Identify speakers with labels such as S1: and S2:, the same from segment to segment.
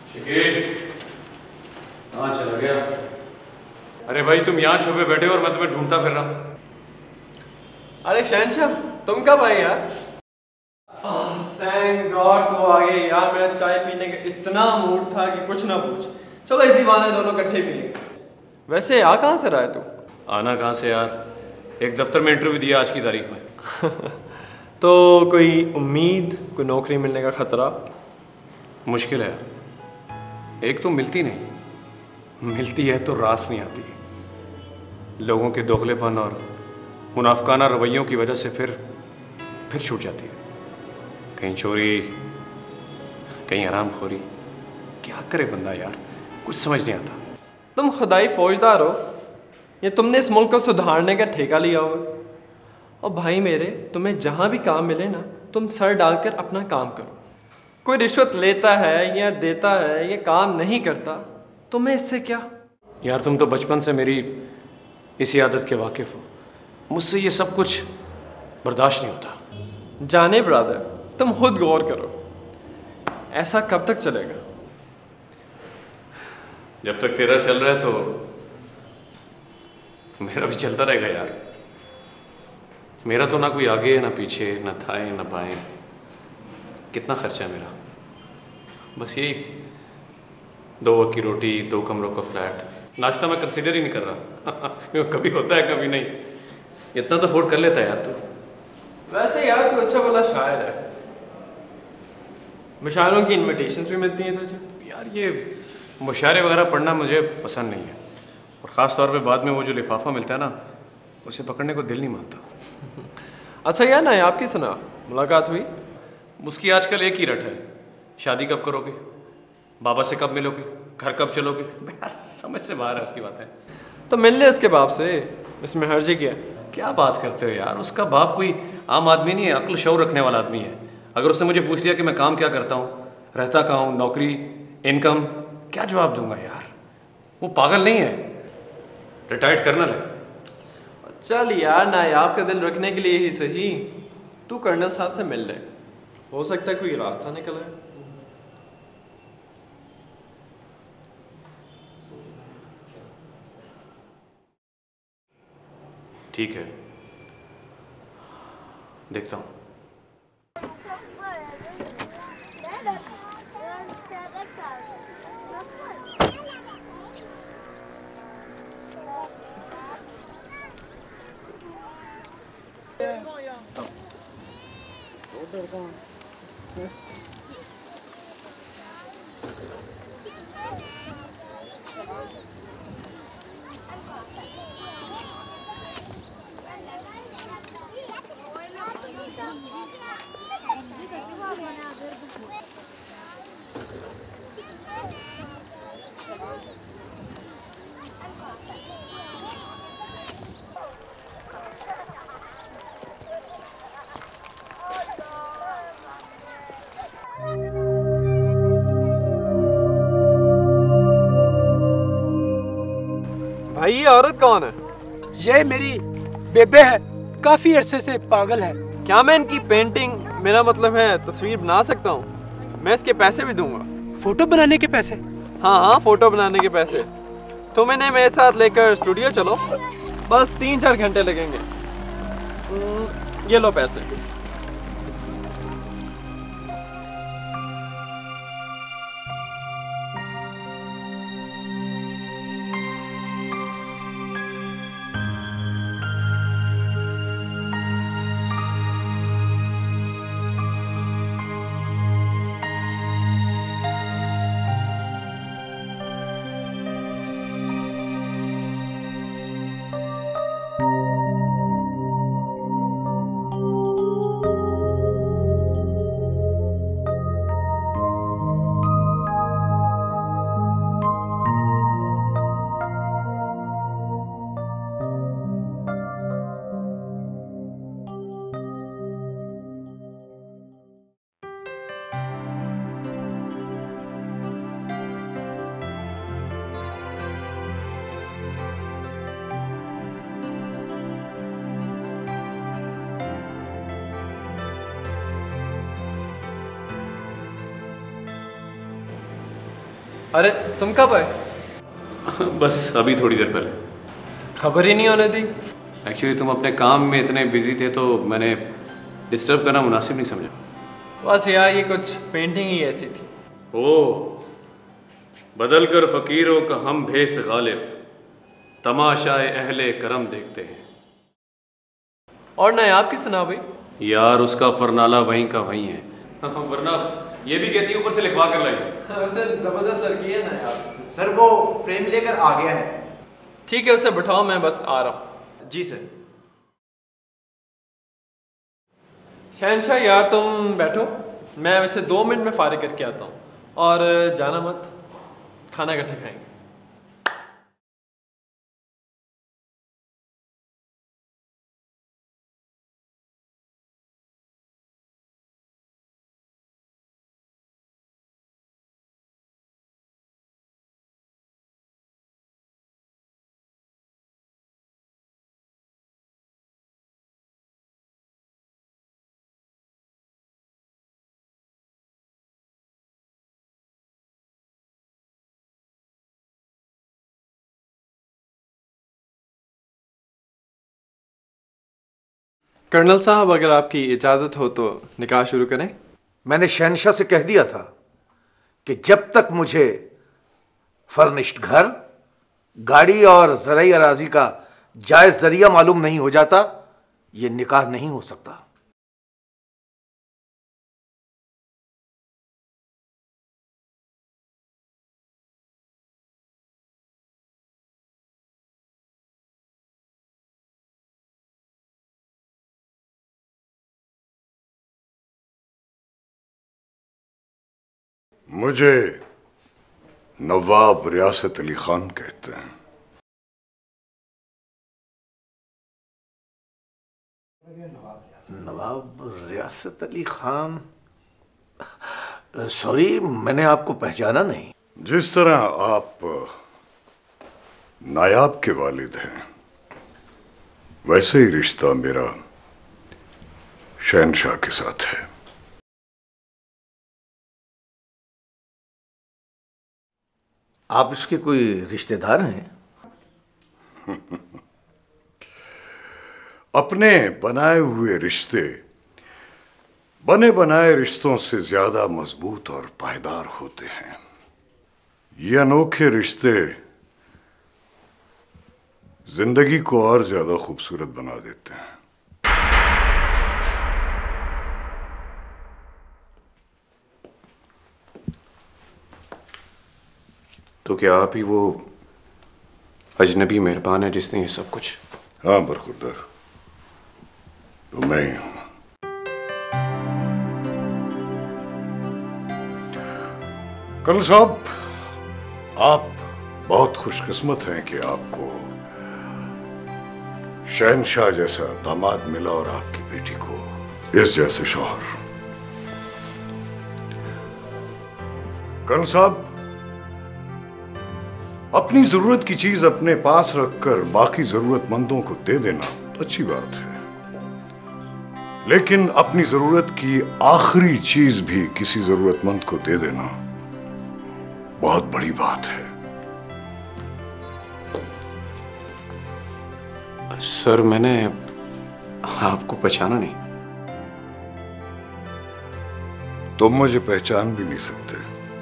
S1: शकील कहाँ चला गया? अरे भाई तुम यहाँ छुपे बैठे हो और मैं तुम्हें ढूंढता फिर रहा हूँ।
S2: अरे शहनशाह, तुम कब आए यार? थैंक गॉड तो आ गए यार। मेरा चाय पीने का इतना मूड था कि कुछ ना पूछ। चलो इसी बहाने दोनों इकट्ठे पिए। वैसे आ कहाँ से रहा है तू?
S1: आना कहाँ से यार, एक दफ्तर में इंटरव्यू दिया आज की तारीख में।
S2: तो कोई उम्मीद, कोई नौकरी मिलने का खतरा?
S1: मुश्किल है यार, एक तो मिलती नहीं, मिलती है तो रास नहीं आती। लोगों के दोगलेपन और मुनाफकाना रवैयों की वजह से फिर छूट जाती है। कहीं चोरी, कहीं हरामखोरी, क्या करे बंदा यार, कुछ समझ नहीं आता।
S2: तुम खुदाई फौजदार हो या तुमने इस मुल्क को सुधारने का ठेका लिया हुआ? और भाई मेरे, तुम्हें जहाँ भी काम मिले ना, तुम सर डालकर अपना काम करो। कोई रिश्वत लेता है या देता है या काम नहीं करता, तुम्हें इससे क्या?
S1: यार तुम तो बचपन से मेरी इसी आदत के वाकिफ़ हो, मुझसे ये सब कुछ बर्दाश्त नहीं होता।
S2: जाने ब्रदर, तुम खुद गौर करो, ऐसा कब तक चलेगा?
S1: जब तक तेरा चल रहा है तो मेरा भी चलता रहेगा यार। मेरा तो ना कोई आगे ना पीछे, ना दाएं ना बाएं। कितना खर्चा है मेरा, बस यही 2 वक्त की रोटी, 2 कमरों का फ्लैट। नाश्ता मैं कंसीडर ही नहीं कर रहा कभी होता है कभी नहीं। इतना तो अफोर्ड कर लेता है यार तू।
S2: वैसे यार तू अच्छा भला शायर है, मुशायरों की इनविटेशंस भी मिलती हैं तुझे?
S1: यार ये मुशायरे वगैरह पढ़ना मुझे पसंद नहीं है, और ख़ास तौर पे बाद में वो जो लिफाफा मिलता है ना, उसे पकड़ने को दिल नहीं मानता।
S2: अच्छा यार, ना आपकी सुना, मुलाकात हुई?
S1: उसकी आजकल एक ही रट है, शादी कब करोगे, बाबा से कब मिलोगे, घर कब चलोगे। यार समझ से बाहर है उसकी बातें।
S2: तो मिल ले उसके बाप से, इसमें हर्जी क्या?
S1: क्या बात करते हो यार, उसका बाप कोई आम आदमी नहीं है, अक्ल शौर रखने वाला आदमी है। अगर उसने मुझे पूछ लिया कि मैं काम क्या करता हूँ, रहता कहाँ हूँ, नौकरी, इनकम, क्या जवाब दूंगा यार। वो पागल नहीं है, रिटायर्ड कर्नल है।
S2: चल यार, नायाब का दिल रखने के लिए ही सही, तू कर्नल साहब से मिल ले, हो सकता है कोई रास्ता निकल आए।
S1: ठीक है, देखता हूँ।
S2: भाई ये औरत कौन है?
S3: ये मेरी बेबे है, काफी अरसे से पागल है।
S2: क्या मैं इनकी पेंटिंग, मेरा मतलब है तस्वीर बना सकता हूँ? मैं इसके पैसे भी दूंगा।
S3: फोटो बनाने के पैसे?
S2: हाँ हाँ, फोटो बनाने के पैसे। तुम इन्हें मेरे साथ लेकर स्टूडियो चलो, बस 3-4 घंटे लगेंगे। ये लो पैसे। अरे तुम कब आए?
S1: बस अभी थोड़ी देर पहले।
S2: खबर ही नहीं होने दी।
S1: एक्चुअली तुम अपने काम में इतने बिजी थे तो मैंने डिस्टर्ब करना मुनासिब नहीं समझा।
S2: बस यार ये कुछ पेंटिंग ही ऐसी थी।
S1: ओ, बदल कर फकीरों का हम भेस गालिब, तमाशाए अहले करम देखते हैं।
S2: और नायाब की सुना भाई?
S1: यार उसका परनाला वहीं का वहीं है। वरना ये भी कहती है ऊपर से लिखवा कर लाइए।
S2: वैसे जबरदस्त लड़की है नायाब।
S4: सर वो फ्रेम लेकर आ गया है।
S2: ठीक है उसे बिठाओ, मैं बस आ रहा हूँ।
S4: जी सर।
S2: शहनशाह यार तुम बैठो, मैं वैसे 2 मिनट में फारिग करके आता हूँ। और जाना मत, खाना इकट्ठे खाएंगे। कर्नल साहब अगर आपकी इजाज़त हो तो निकाह शुरू करें।
S5: मैंने शहनशाह से कह दिया था कि जब तक मुझे फर्निश्ड घर, गाड़ी और ज़राई अराजी का जायज़ जरिया मालूम नहीं हो जाता, यह निकाह नहीं हो सकता।
S6: मुझे नवाब रियासत अली खान कहते हैं।
S5: नवाब रियासत अली खान? सॉरी, मैंने आपको पहचाना नहीं।
S6: जिस तरह आप नायाब के वालिद हैं, वैसे ही रिश्ता मेरा शहनशाह के साथ है।
S5: आप इसके कोई रिश्तेदार हैं?
S6: अपने बनाए हुए रिश्ते बने बनाए रिश्तों से ज्यादा मजबूत और पायदार होते हैं। ये अनोखे रिश्ते जिंदगी को और ज्यादा खूबसूरत बना देते हैं।
S1: तो क्या आप ही वो अजनबी मेहरबान है जिसने ये सब कुछ?
S6: हाँ बरखुरदार, तो मैं ही हूं। कर्नल साहब, आप बहुत खुशकिस्मत हैं कि आपको शहनशाह जैसा दामाद मिला और आपकी बेटी को इस जैसे शौहर। कर्नल साहब, अपनी जरूरत की चीज अपने पास रखकर बाकी जरूरतमंदों को दे देना अच्छी बात है, लेकिन अपनी जरूरत की आखिरी चीज भी किसी जरूरतमंद को दे देना बहुत बड़ी बात है।
S1: सर, मैंने आपको पहचाना नहीं।
S6: तुम मुझे पहचान भी नहीं सकते।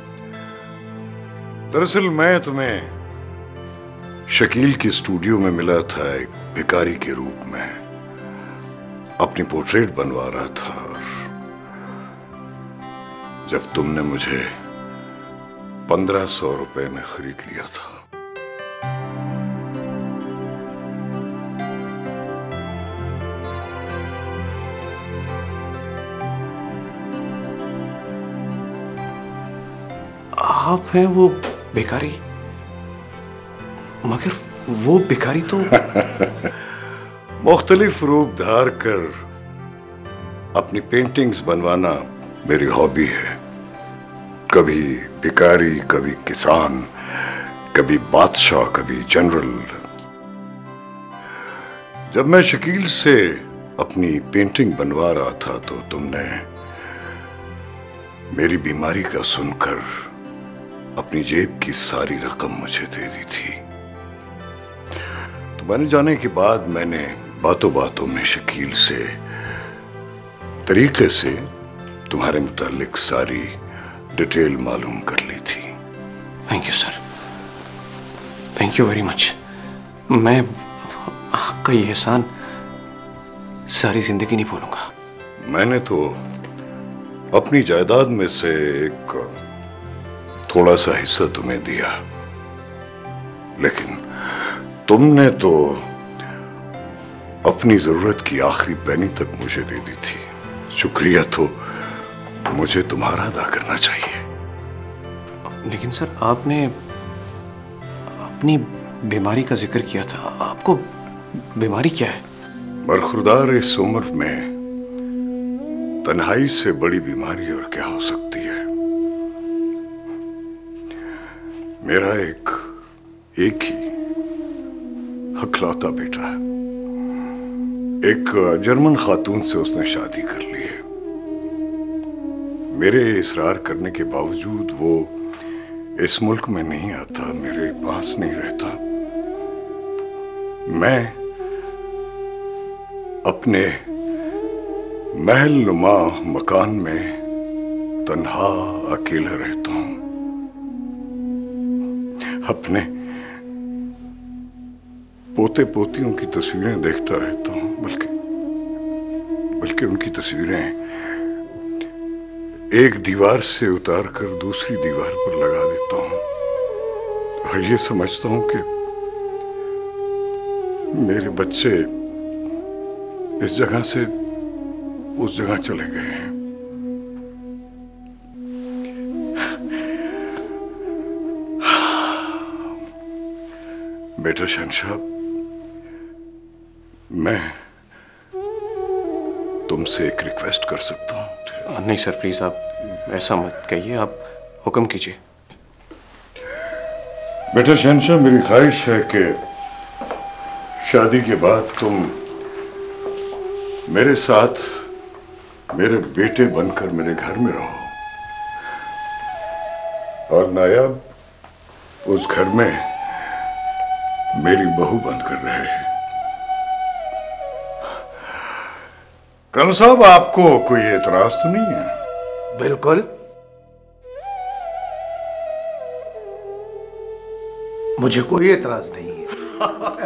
S6: दरअसल मैं तुम्हें शकील की स्टूडियो में मिला था, एक भिखारी के रूप में अपनी पोर्ट्रेट बनवा रहा था, और जब तुमने मुझे 1500 रुपए में खरीद लिया था।
S1: आप हैं वो भिखारी? मगर वो भिखारी तो
S6: मुख्तलिफ रूप धार कर अपनी पेंटिंग्स बनवाना मेरी हॉबी है। कभी भिखारी, कभी किसान, कभी बादशाह, कभी जनरल। जब मैं शकील से अपनी पेंटिंग बनवा रहा था तो तुमने मेरी बीमारी का सुनकर अपनी जेब की सारी रकम मुझे दे दी थी। तुम्हारे जाने के बाद मैंने बातों बातों में शकील से तरीके से तुम्हारे मुतालिक सारी डिटेल मालूम कर ली थी।
S1: Thank you sir, thank you very much. मैं आपका ये एहसान सारी जिंदगी नहीं भूलूंगा।
S6: मैंने तो अपनी जायदाद में से एक थोड़ा सा हिस्सा तुम्हें दिया, लेकिन तुमने तो अपनी जरूरत की आखिरी पैनी तक मुझे दे दी थी। शुक्रिया तो मुझे तुम्हारा अदा करना चाहिए।
S1: लेकिन सर, आपने अपनी बीमारी का जिक्र किया था। आपको बीमारी क्या है?
S6: बरखुरदार इस उम्र में तन्हाई से बड़ी बीमारी और क्या हो सकती है। मेरा एक ही हकलौता बेटा है। एक जर्मन खातून से उसने शादी कर ली है। मेरे इसरार करने के बावजूद वो इस मुल्क में नहीं आता, मेरे पास नहीं रहता। मैं अपने महल नुमा मकान में तन्हा अकेला रहता हूं। अपने पोते पोतियों की तस्वीरें देखता रहता हूं, बल्कि उनकी तस्वीरें एक दीवार से उतार कर दूसरी दीवार पर लगा देता हूं और ये समझता हूं कि मेरे बच्चे इस जगह से उस जगह चले गए हैं। बेटा शहंशाह, मैं तुमसे एक रिक्वेस्ट कर सकता हूं?
S1: नहीं सर, प्लीज आप ऐसा मत कहिए, आप हुक्म कीजिए।
S6: बेटा शहंशाह, मेरी ख्वाहिश है कि शादी के बाद तुम मेरे साथ मेरे बेटे बनकर मेरे घर में रहो और नायाब उस घर में मेरी बहू बनकर रहे। कर्नल साहब, आपको कोई एतराज तो नहीं है?
S5: बिल्कुल। मुझे कोई एतराज नहीं है।